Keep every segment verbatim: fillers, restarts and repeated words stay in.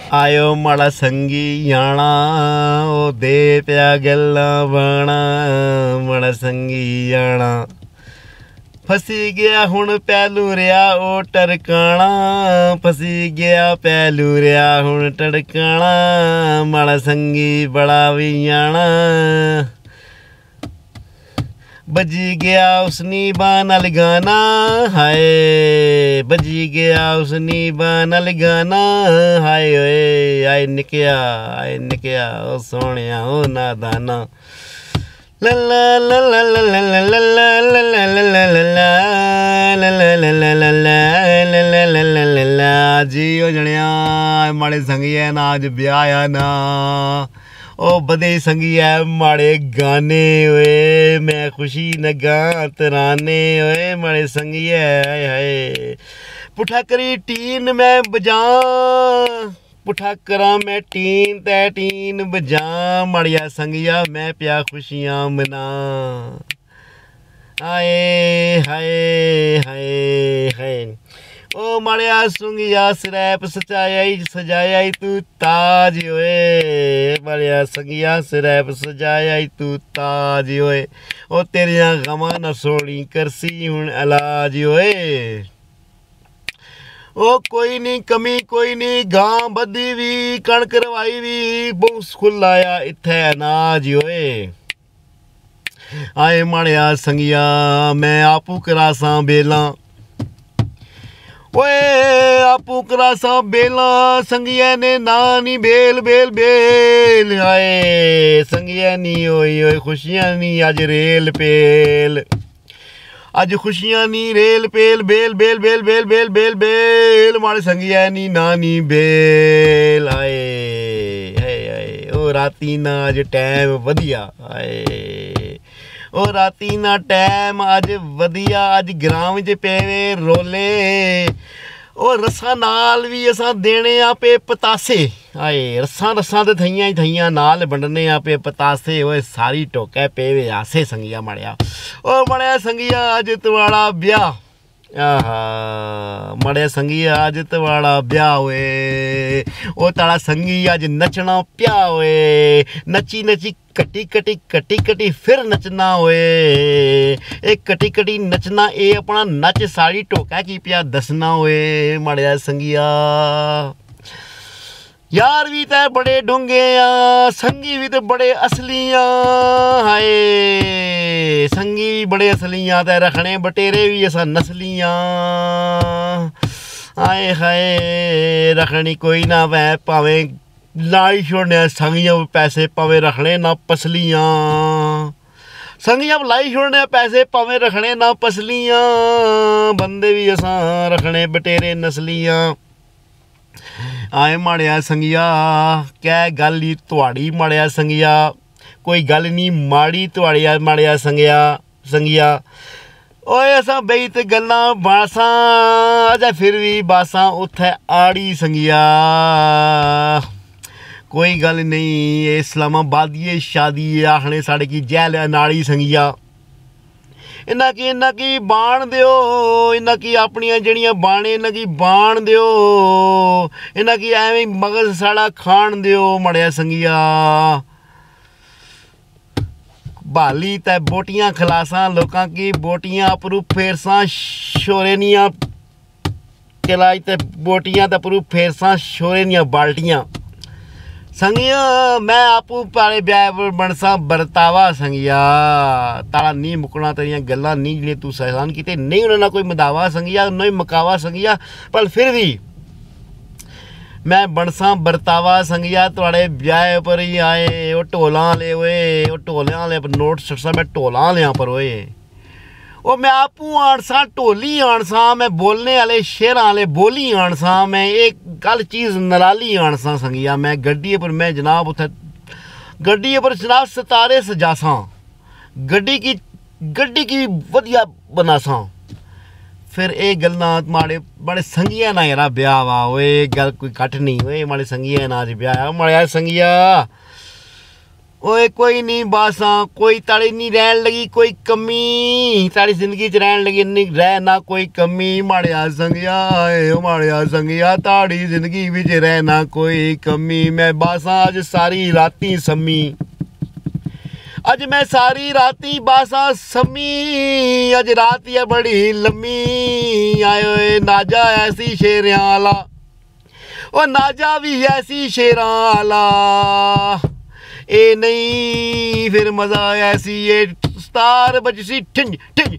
आयो माड़ा संगी याना ओ दे प्या गल्ला बाणा माड़ा संगी याना फसी गया हुण पहलू रिया ओ टरकाना फसी गया पहलू रिया हुण टरकाना माड़ा संगी बड़ा भी याना बजी गया उसनी बानल गाना हाय बजी गया उसनी बानल गाना हाय ओए आए निकया आए निकया ओ सोहणिया ओ नादाना ला ला ला ला ला ला ला ला ला ला ला ला ला जी ओ जणिया माड़े संगिया ना अज ब्याह आ ना ओ बदे संगिया माड़े गाने ओए मैं खुशी न गा तराने ओए माड़े संगिया हाय हाय पुठा करी टीन मैं बजा पुठा करा मैं टीन तै टीन बजा माड़िया संगिया मैं प्या खुशियां मना हाय हाय हाय हाय ओ माड़िया सुंगिया सिरैप सजाया सजाया तू ताज ओए माड़िया संगिया सिरैप सजाया तू ताज ओए ओ तेरिया गमा न सोनी करसी हुण इलाज ओए ओ कोई नहीं कमी कोई नहीं गां बधी भी कणक रवाई भी बहुत खुलाया इत्थे अनाज ओए आए माड़िया संगिया मैं आपू करासा बेला ओए आपू करासा बेला संगिया ने ना नी बेल बेल बेल आए संगिया नी ओए ओए खुशियां नी अज रेल पेल अज खुशियां नी रेल पेल बेल बेल बेल बेल बेल बेल बेल माड़े संगिया नी ना नी बेल आए हाय हाय ओ राती ना अज टाइम वधिया आए ओ राती ना टाइम अज वधिया अज ग्राम च पेवे रोले ओ रसा नाल भी असां देने आ पे पतासे आए रसा रसा ते थइयां थइयां नाल बंडने आ पे पतासे ओए सारी टोकै पेवे आसे संगिया मड़िया ओ मड़िया संगिया अज तवाड़ा ब्याह आहा मड़िया संगिया अज तवाड़ा ब्याह होए ओ ताड़ा संगी अज नचना प्या होए नची नची कटी कटी कटी कटी फिर नचना होए ए कटी कटी नचना ए अपना नच साड़ी टोका की पिया दसना होए मड़िया संगिया यार भी ते बड़े डूंगे आ संगी भी ते बड़े असली आ हाय संगी भी बड़े असली आ ते रखने बटेरे भी असा नस्ली आ हाय हाय रखनी कोई ना वै भावें लाई छोड़ने संगियां पैसे भावें रखने ना पसलियां संगियां लाई छोड़ने पैसे भावें रखने ना पसलियां बंदे भी असा रखने बटेरे नस्लियां आए माड़िया संगिया कै गल ही तुहाड़ी माड़िया संगिया कोई गल नहीं माड़ी तुहाड़ी माड़िया संगिया संगिया ओए असां बेई ते गल्लां बासां अजें फिर भी बासां उत्थे आड़ी संगिया कोई गल नहीं इस्लामाबाद ये शादी आखने साढ़े की जैल अनाड़ी संगिया इन्ना की इन्ना की बाण दियो इन्ना की अपनियां जड़ियां बाणे इन्ना की बाण दियो इन्ना की एवें मगज साड़ा खान दियो मड़िया संगिया बाली ते बोटियां खलासा लोकां की बोटियां अपरू फेरसा शोरेनियां किलाई ते बोटियां ते अपरू फेरसा शोरेनियां बाल्टियां संगिया मैं आपू पाले ब्याह बनसा बरतावा संगिया तारा नहीं मुकना तेरिया गल्लां नहीं जिहड़ियां तू सहसान कीते नहीं उन्होंने कोई मदावा संगिया नहीं मकावा संगिया पर फिर भी मैं बनसा बरतावा संगिया थोड़े ब्याह पर ही आए वो ढोलां ले ओए वो ढोलियां ले नोट सटसा मैं ढोलां लिया पर ओए वो मैं आपू आनसा ढोली आनसा मैं बोलने वाले शेरां वाले बोली आनसा मैं एक गल चीज़ नराली आनसा संगिया मैं गड्डी पर मैं जनाब उत्थे गड्डी पर जनाब सितारे सजासा गड्डी की गड्डी की वधिया बनासा फिर ये गल्लां माड़े बड़े संगिया ना यार ब्याह वा ओए गल कोई कट नहीं ओए माड़े संगिया ना अज ब्याह माड़े संगिया ओए कोई नहीं बासा कोई ताड़ी नहीं रहन लगी कोई कमी ताड़ी जिंदगी च रहन लगी नहीं रहना कोई कमी माड़िया संगिया ओ माड़िया संगिया ताड़ी जिंदगी विच रहना कोई कमी मैं बासा अज सारी राती समी अज मैं सारी राती बासा समी अज रात है बड़ी लम्मी आए नाजा ऐसी शेरां आला ओ नाजा भी ऐसी शेरां आला ए नहीं फिर मजा ऐसी ये सतार बजसी ठिंज ठिंज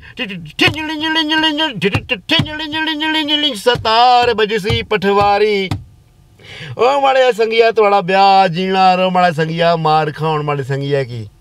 ठिंज सतार बजसी पठवारी ओ माड़े संगिया थोड़ा ब्याह जीना रो माड़ा संगिया मार खाउन माड़े संगिया की।